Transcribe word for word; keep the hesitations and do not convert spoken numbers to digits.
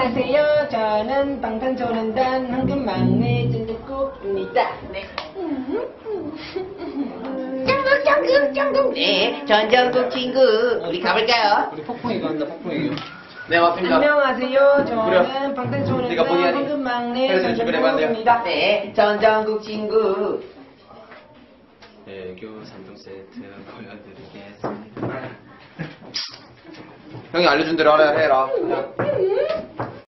안녕하세요. 저는 방탄소년단 황금막내 찐득국입니다. 네. 짱국 짱국 짱국. 네, 전정국 친구. 우리 가볼까요? 우리 폭풍이가 한다, 폭풍이요. 네, 맞습니다. 안녕하세요. 저는 그래요. 네가 방탄소년단 뭐니 하니? 황금막내 그래서 준비를 해봤네요. 전정국입니다. 네, 전정국 친구. 애교 삼종 세트 보여드리겠습니다. 형이 알려준 대로 하라 해라. 음.